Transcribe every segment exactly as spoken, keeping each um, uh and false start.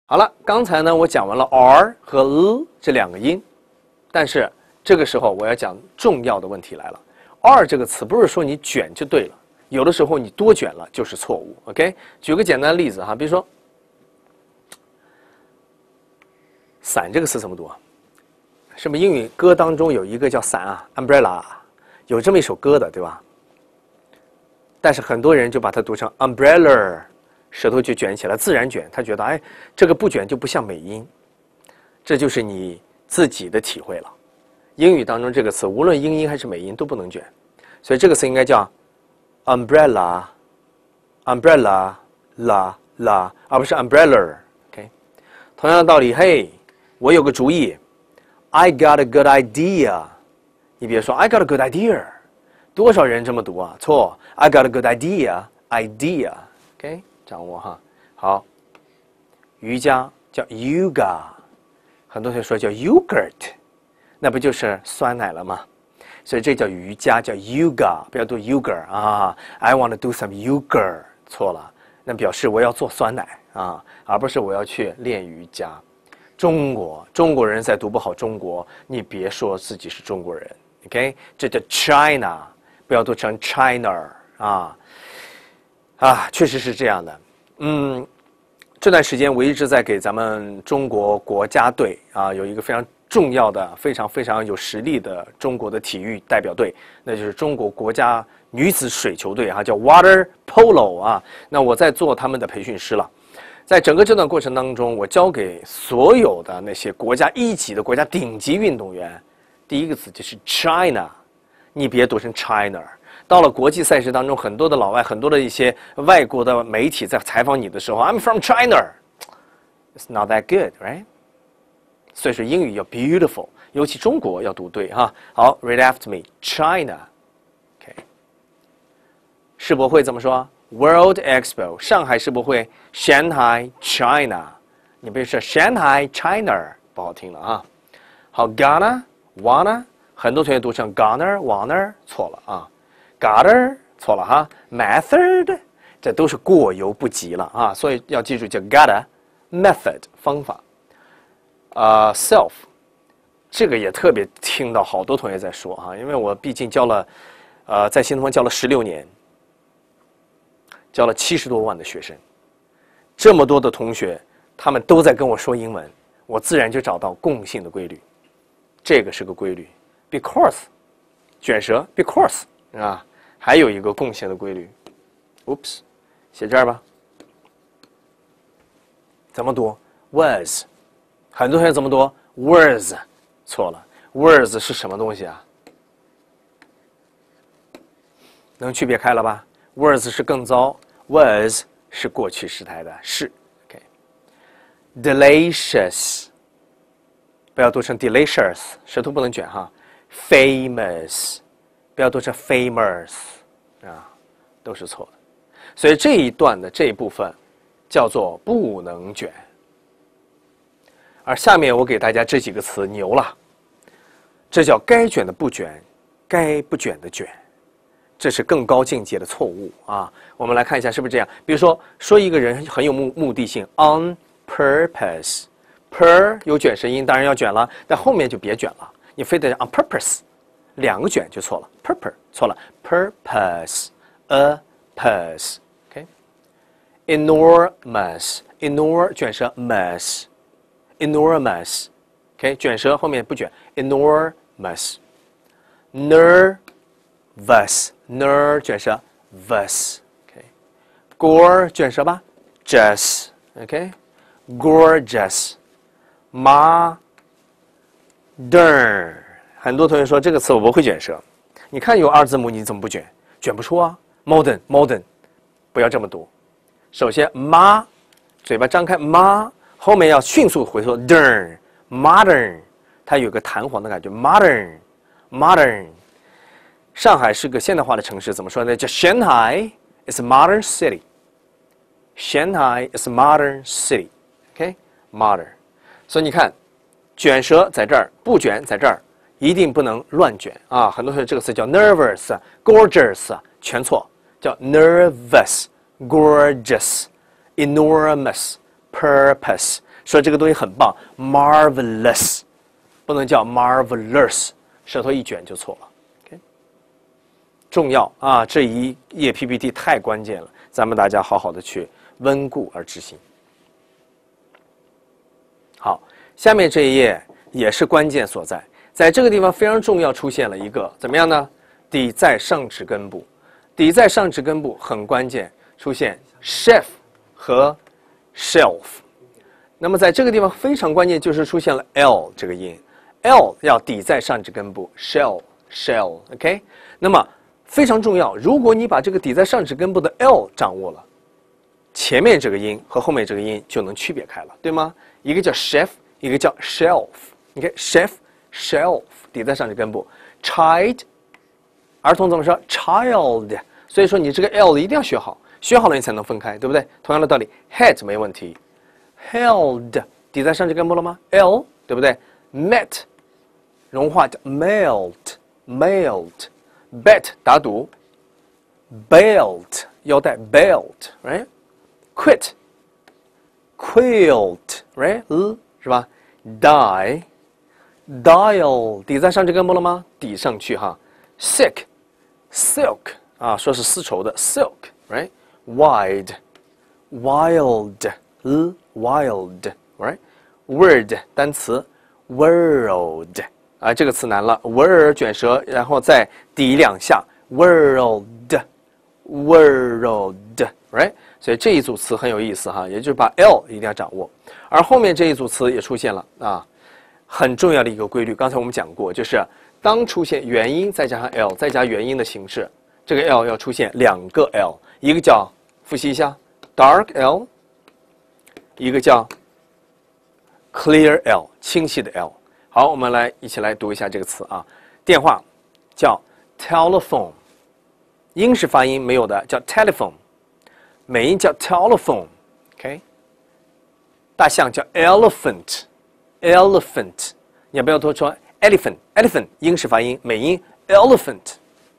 好了，刚才呢我讲完了 r 和 l 这两个音，但是这个时候我要讲重要的问题来了。r 这个词不是说你卷就对了，有的时候你多卷了就是错误。OK， 举个简单的例子哈，比如说伞这个词怎么读啊？是不是英语歌当中有一个叫伞啊 ，umbrella， 有这么一首歌的，对吧？但是很多人就把它读成 umbrella， 舌头就卷起来，自然卷，他觉得哎，这个不卷就不像美音，这就是你自己的体会了。英语当中这个词无论英音还是美音都不能卷，所以这个词应该叫 umbrella， umbrella la la， 而不是 umbrella。OK， 同样的道理，嘿，我有个主意 ，I got a good idea。你别说 I got a good idea， 多少人这么读啊？错 ，I got a good idea，idea。OK， 掌握哈。好，瑜伽叫 yoga， 很多同学说叫 yogurt。那不就是酸奶了吗？所以这叫瑜伽，叫 yoga， 不要读 yogurt 啊。I want to do some yogurt， 错了，那表示我要做酸奶啊，而不是我要去练瑜伽。中国中国人再读不好中国，你别说自己是中国人。OK， 这叫 China， 不要读成 China 啊啊，确实是这样的。嗯，这段时间我一直在给咱们中国国家队啊有一个非常重要的、非常非常有实力的中国的体育代表队，那就是中国国家女子水球队啊，叫 Water Polo 啊。那我在做他们的培训师了。在整个这段过程当中，我教给所有的那些国家一级的国家顶级运动员，第一个字就是 China， 你别读成 China。到了国际赛事当中，很多的老外、很多的一些外国的媒体在采访你的时候 ，I'm from China，it's not that good, right？所以说英语要 beautiful， 尤其中国要读对哈。好 ，read after me， China。OK， 世博会怎么说 ？World Expo， 上海世博会 ，Shanghai China。你别说 Shanghai China， 不好听了啊。好 ，Ghana，Wana， 很多同学读成 Ghana，Wana， 错了啊。Gather 错了哈 ，Method， 这都是过犹不及了啊。所以要记住叫 Gotta，Method 方法。啊、uh, ，self， 这个也特别听到好多同学在说啊，因为我毕竟教了，呃，在新东方教了十六年，教了七十多万的学生，这么多的同学，他们都在跟我说英文，我自然就找到共性的规律，这个是个规律 ，because， 卷舌 because 啊，还有一个共性的规律 ，oops， 写这儿吧，怎么读 was。很多同学怎么读 ？words， 错了 ，words 是什么东西啊？能区别开了吧 ？words 是更糟 ，was 是过去时态的是。OK，delicious， 不要读成 delicious， 舌头不能卷哈。famous， 不要读成 famous， 啊，都是错的。所以这一段的这一部分叫做不能卷。而下面我给大家这几个词牛了，这叫该卷的不卷，该不卷的卷，这是更高境界的错误啊！我们来看一下是不是这样？比如说，说一个人很有目目的性 ，on purpose，per 有卷舌音，当然要卷了，但后面就别卷了，你非得 on purpose， 两个卷就错了 ，purpose 错了 ，purpose，a purse，OK，enormous，enor 卷舌 mas。enormous，OK，、okay, 卷舌后面不卷 ，enormous，nervous，ner 卷舌 vus，OK，gore、okay. 卷舌吧 ，just，OK，gorgeous，modern，很多同学说这个词我不会卷舌，你看有二字母你怎么不卷？卷不出啊 ，modern，modern， 不要这么读，首先 ma， 嘴巴张开 ma。后面要迅速回缩 ，dern modern， 它有个弹簧的感觉 ，modern modern。上海是个现代化的城市，怎么说呢？叫 Shanghai is a modern city。Shanghai is a modern city。OK，modern。所以你看，卷舌在这儿，不卷在这儿，一定不能乱卷啊！很多同学这个词叫 nervous、gorgeous， 全错，叫 nervous、gorgeous、enormous。purpose， 说这个东西很棒 ，marvelous， 不能叫 marvelous， 舌头一卷就错了。OK， 重要啊，这一页 P P T 太关键了，咱们大家好好的去温故而知新。好，下面这一页也是关键所在，在这个地方非常重要，出现了一个怎么样呢？底在上齿根部，底在上齿根部很关键，出现 chef 和 shelf。那么在这个地方非常关键，就是出现了 l 这个音 ，l 要底在上齿根部 ，shell shell，OK， 那么非常重要，如果你把这个底在上齿根部的 l 掌握了，前面这个音和后面这个音就能区别开了，对吗？一个叫 chef， 一个叫 shelf，OK， chef shelf 底在上齿根部 ，child。儿童怎么说 ？child， 所以说你这个 l 一定要学好，学好了你才能分开，对不对？同样的道理 ，head 没问题 ，held 底在上齿根部了吗 ？l 对不对 ？met 融化叫 melt，melt，bet 打赌 ，belt 腰带 belt，right？quit，quilt，right？ 呃，是吧 ？die，dial 底在上齿根部了吗？抵上去哈 ，sick。silk 啊，说是丝绸的 silk，right？wide，wild， 呃 ，wild，right？word 单词 world 啊，这个词难了 ，word 卷舌，然后再抵两下 world，world，right？所以这一组词很有意思哈，也就是把 l 一定要掌握，而后面这一组词也出现了啊，很重要的一个规律，刚才我们讲过，就是当出现元音再加上 l 再加元音的形式，这个 l 要出现两个 l， 一个叫复习一下 dark l， 一个叫 clear l， 清晰的 l。好，我们来一起来读一下这个词啊，电话叫 telephone， 英式发音没有的叫 telephone， 美音叫 telephone，OK， 大象叫 elephant， elephant， 你要不要多说 elephant elephant 英式发音，美音 elephant，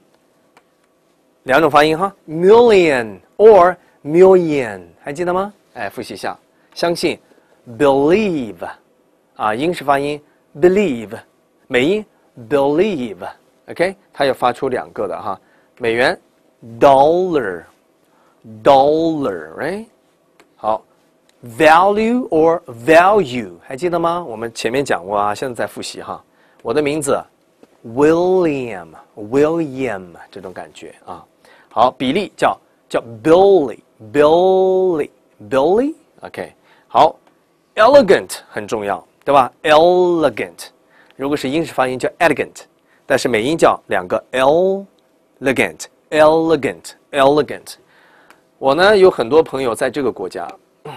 两种发音哈 million or million 还记得吗？哎，复习一下，相信 believe 啊，英式发音 believe， 美音 believe， OK， 它要发出两个的哈，美元 dollar dollar right， 好 value or value 还记得吗？我们前面讲过啊，现在再复习哈。我的名字 William William 这种感觉啊，好，比例叫叫 Billy Billy Billy OK， 好 elegant 很重要，对吧 elegant 如果是英式发音叫 elegant， 但是美音叫两个 elegant elegant elegant。 我呢有很多朋友在这个国家，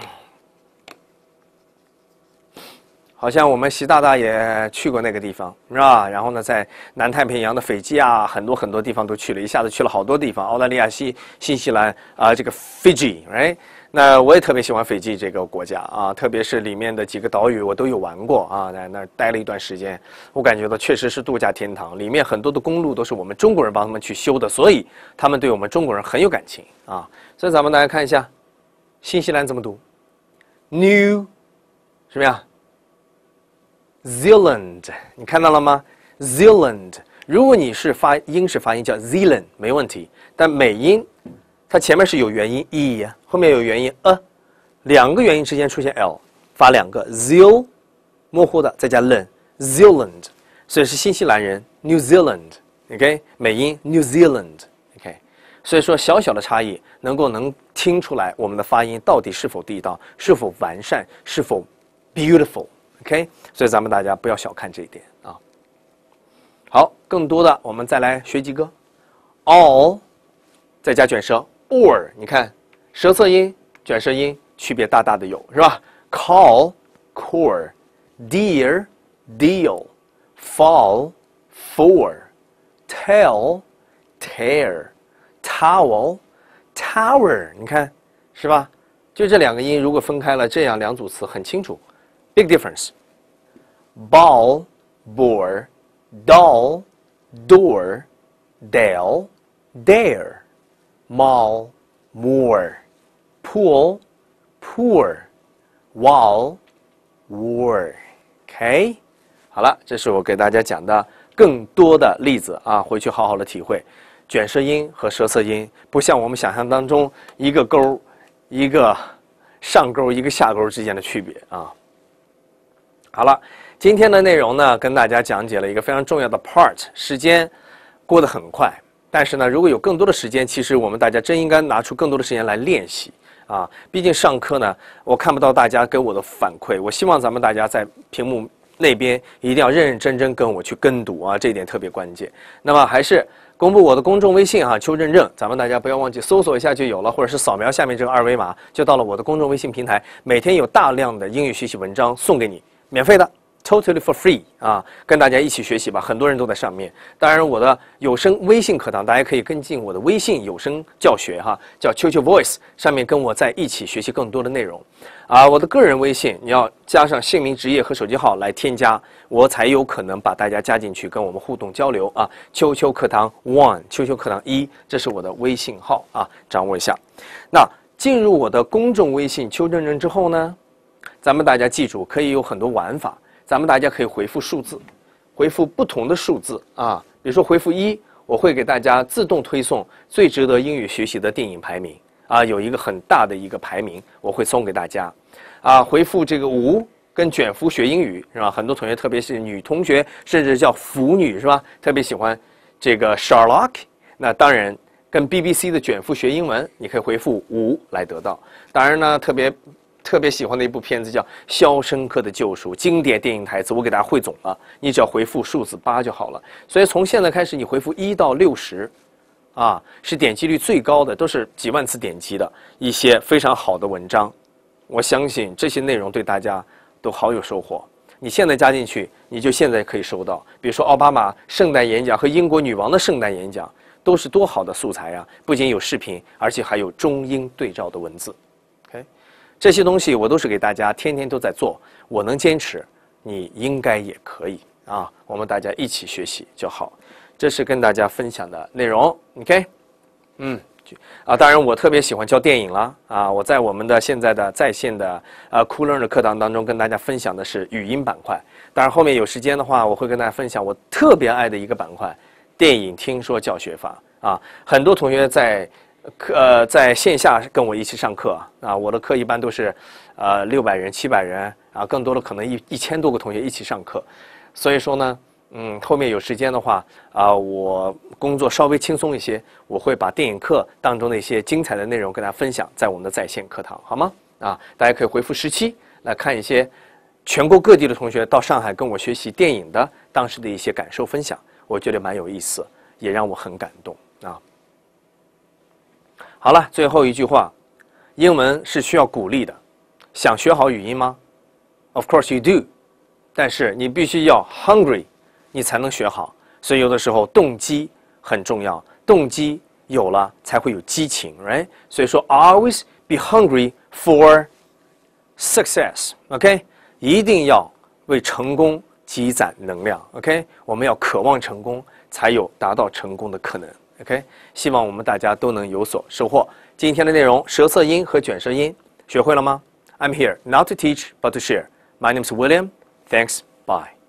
好像我们习大大也去过那个地方，是吧？然后呢，在南太平洋的斐济啊，很多很多地方都去了，一下子去了好多地方，澳大利亚、新新西兰啊、呃，这个 Fiji，right？ 那我也特别喜欢斐济这个国家啊，特别是里面的几个岛屿我都有玩过啊，在那儿待了一段时间，我感觉到确实是度假天堂，里面很多的公路都是我们中国人帮他们去修的，所以他们对我们中国人很有感情啊。所以咱们大家看一下，新西兰怎么读 ？New， 什么呀？ Zealand， 你看到了吗 ？Zealand， 如果你是发英式发音叫 Zealand 没问题，但美音它前面是有元音 e， 后面有元音 a， 两个元音之间出现 l， 发两个 zeal， 模糊的再加 len Zealand， 所以是新西兰人 New Zealand，OK， 美音 New Zealand，OK， 所以说小小的差异能够能听出来我们的发音到底是否地道，是否完善，是否 beautiful。OK， 所以咱们大家不要小看这一点啊。好，更多的我们再来学几个 ，all， 再加卷舌 or， 你看舌侧音、卷舌音区别大大的有，是吧 ？call core dear deal fall for tell tear towel tower， 你看是吧？就这两个音如果分开了，这样两组词很清楚。 Big difference. Ball, bore, doll, door, dale, dare, mall, more, pool, poor, wall, war。OK， 好了，这是我给大家讲的更多的例子啊，回去好好的体会。卷舌音和舌侧音不像我们想象当中一个勾、一个上勾、一个下勾之间的区别啊。好了，今天的内容呢，跟大家讲解了一个非常重要的 part， 时间过得很快。但是呢，如果有更多的时间，其实我们大家真应该拿出更多的时间来练习啊！毕竟上课呢，我看不到大家给我的反馈，我希望咱们大家在屏幕那边一定要认认真真跟我去跟读啊，这一点特别关键。那么还是公布我的公众微信哈，邱认证，咱们大家不要忘记搜索一下就有了，或者是扫描下面这个二维码，就到了我的公众微信平台，每天有大量的英语学习文章送给你，免费的。Totally for free 啊，跟大家一起学习吧，很多人都在上面。当然，我的有声微信课堂，大家可以跟进我的微信有声教学哈，叫秋秋 Voice， 上面跟我在一起学习更多的内容。啊，我的个人微信你要加上姓名、职业和手机号来添加，我才有可能把大家加进去，跟我们互动交流啊。秋秋课堂 One， 秋秋课堂一，这是我的微信号啊，掌握一下。那进入我的公众微信邱认证之后呢，咱们大家记住，可以有很多玩法。咱们大家可以回复数字，回复不同的数字啊，比如说回复一，我会给大家自动推送最值得英语学习的电影排名啊，有一个很大的一个排名，我会送给大家啊。回复这个五，跟卷福学英语是吧？很多同学，特别是女同学，甚至叫腐女是吧？特别喜欢这个 Sherlock， 那当然跟 B B C 的卷福学英文，你可以回复五来得到。当然呢，特别。特别喜欢的一部片子叫《肖申克的救赎》，经典电影台词，我给大家汇总了，你只要回复数字八就好了。所以从现在开始，你回复一到六十，啊，是点击率最高的，都是几万次点击的一些非常好的文章。我相信这些内容对大家都好有收获。你现在加进去，你就现在可以收到，比如说奥巴马圣诞演讲和英国女王的圣诞演讲，都是多好的素材啊！不仅有视频，而且还有中英对照的文字。OK。这些东西我都是给大家天天都在做，我能坚持，你应该也可以啊！我们大家一起学习就好，这是跟大家分享的内容。OK， 嗯，啊，当然我特别喜欢教电影了啊！我在我们的现在的在线的呃 Cool Learn 的课堂当中跟大家分享的是语音板块，当然后面有时间的话，我会跟大家分享我特别爱的一个板块——电影听说教学法啊！很多同学在。课呃，在线下跟我一起上课啊，我的课一般都是，呃，六百人、七百人啊，更多的可能一一千多个同学一起上课，所以说呢，嗯，后面有时间的话啊，我工作稍微轻松一些，我会把电影课当中的一些精彩的内容跟大家分享在我们的在线课堂，好吗？啊，大家可以回复十七来看一些全国各地的同学到上海跟我学习电影的当时的一些感受分享，我觉得蛮有意思，也让我很感动啊。好了，最后一句话，英文是需要鼓励的。想学好语音吗 ？Of course you do， 但是你必须要 hungry， 你才能学好。所以有的时候动机很重要，动机有了才会有激情 ，right？ 所以说 always be hungry for success，OK？、Okay? 一定要为成功积攒能量 ，OK？ 我们要渴望成功，才有达到成功的可能。OK， 希望我们大家都能有所收获。今天的内容，舌侧音和卷舌音，学会了吗？I'm here not to teach, but to share. My name is William. Thanks. Bye.